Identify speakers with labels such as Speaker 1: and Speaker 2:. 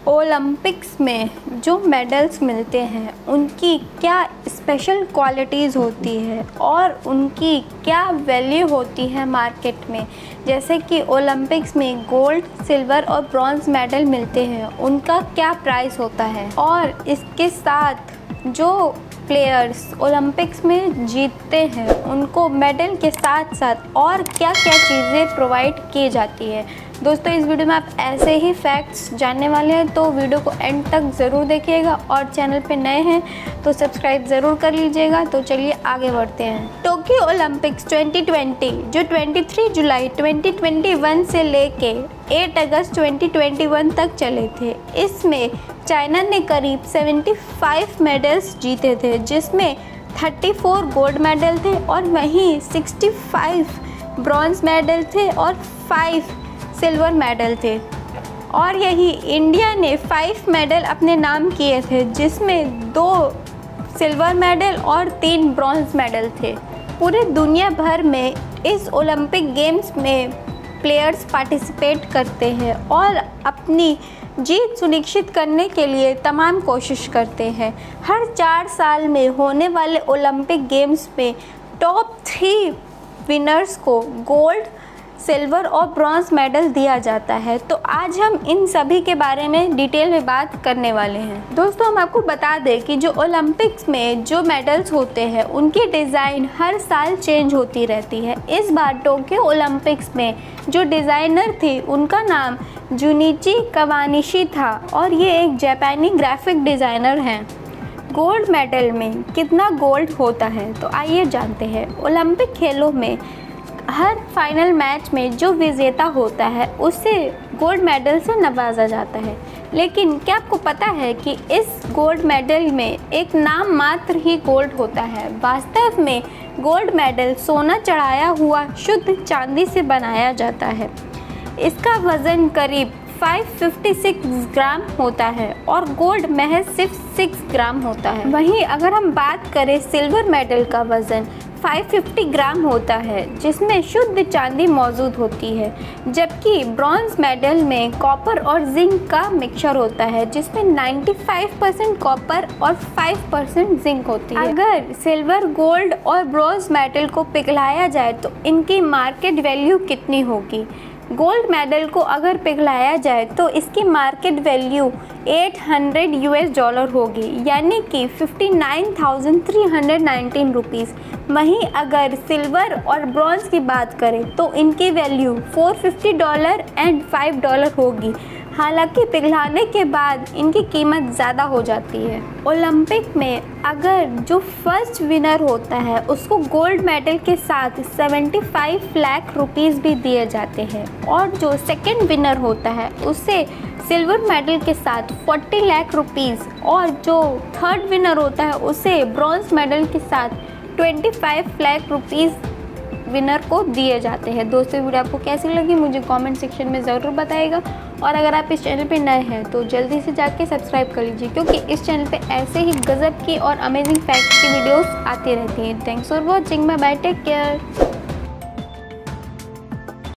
Speaker 1: Olympics में जो medals मिलते हैं उनकी क्या स्पेशल क्वालिटीज़ होती है और उनकी क्या वैल्यू होती है मार्केट में। जैसे कि ओलंपिक्स में गोल्ड, सिल्वर और ब्रॉन्ज़ मेडल मिलते हैं, उनका क्या प्राइस होता है और इसके साथ जो प्लेयर्स ओलंपिक्स में जीतते हैं उनको मेडल के साथ साथ और क्या क्या चीज़ें प्रोवाइड की जाती है। दोस्तों, इस वीडियो में आप ऐसे ही फैक्ट्स जानने वाले हैं, तो वीडियो को एंड तक ज़रूर देखिएगा और चैनल पे नए हैं तो सब्सक्राइब ज़रूर कर लीजिएगा। तो चलिए आगे बढ़ते हैं। टोक्यो ओलंपिक्स 2020 जो 23 जुलाई 2021 से लेके 8 अगस्त 2021 तक चले थे, इसमें चाइना ने करीब 75 मेडल्स जीते थे, जिसमें 34 गोल्ड मेडल थे और वहीं 65 ब्रॉन्ज मेडल थे और 5 सिल्वर मेडल थे। और यही इंडिया ने 5 मेडल अपने नाम किए थे, जिसमें 2 सिल्वर मेडल और 3 ब्रॉन्ज मेडल थे। पूरे दुनिया भर में इस ओलंपिक गेम्स में प्लेयर्स पार्टिसिपेट करते हैं और अपनी जीत सुनिश्चित करने के लिए तमाम कोशिश करते हैं। हर 4 साल में होने वाले ओलंपिक गेम्स में टॉप 3 विनर्स को गोल्ड, सिल्वर और ब्रॉन्ज मेडल दिया जाता है। तो आज हम इन सभी के बारे में डिटेल में बात करने वाले हैं। दोस्तों, हम आपको बता दें कि जो ओलंपिक्स में जो मेडल्स होते हैं उनकी डिज़ाइन हर साल चेंज होती रहती है। इस बार टोक्यो ओलंपिक्स में जो डिज़ाइनर थी उनका नाम जुनिची कवानिशी था और ये एक जापानी ग्राफिक डिज़ाइनर हैं। गोल्ड मेडल में कितना गोल्ड होता है, तो आइए जानते हैं। ओलंपिक खेलों में हर फाइनल मैच में जो विजेता होता है उसे गोल्ड मेडल से नवाजा जाता है। लेकिन क्या आपको पता है कि इस गोल्ड मेडल में एक नाम मात्र ही गोल्ड होता है। वास्तव में गोल्ड मेडल सोना चढ़ाया हुआ शुद्ध चांदी से बनाया जाता है। इसका वज़न करीब 556 ग्राम होता है और गोल्ड महज सिर्फ 6 ग्राम होता है। वहीं अगर हम बात करें सिल्वर मेडल का वज़न 550 ग्राम होता है, जिसमें शुद्ध चांदी मौजूद होती है, जबकि ब्रॉन्ज मेडल में कॉपर और जिंक का मिक्सचर होता है, जिसमें 95% कॉपर और 5% जिंक होती है। अगर सिल्वर, गोल्ड और ब्रॉन्ज मेडल को पिघलाया जाए तो इनकी मार्केट वैल्यू कितनी होगी। गोल्ड मेडल को अगर पिघलाया जाए तो इसकी मार्केट वैल्यू $800 होगी, यानी कि 59,319 रुपीज़। वहीं अगर सिल्वर और ब्रॉन्ज की बात करें तो इनकी वैल्यू $450 एंड $5 होगी। हालांकि पिघलाने के बाद इनकी कीमत ज़्यादा हो जाती है। ओलंपिक में अगर जो फर्स्ट विनर होता है उसको गोल्ड मेडल के साथ 75 लाख रुपीज़ भी दिए जाते हैं और जो सेकंड विनर होता है उसे सिल्वर मेडल के साथ 40 लाख रुपीज़ और जो थर्ड विनर होता है उसे ब्रॉन्ज मेडल के साथ 25 लाख रुपीज़ विनर को दिए जाते हैं। दोस्तों, वीडियो आपको कैसी लगी मुझे कमेंट सेक्शन में ज़रूर बताइएगा और अगर आप इस चैनल पे नए हैं तो जल्दी से जाके सब्सक्राइब कर लीजिए, क्योंकि इस चैनल पे ऐसे ही गज़ब की और अमेजिंग फैक्ट्स की वीडियोस आती रहती हैं। Thanks for watching, bye bye, take care.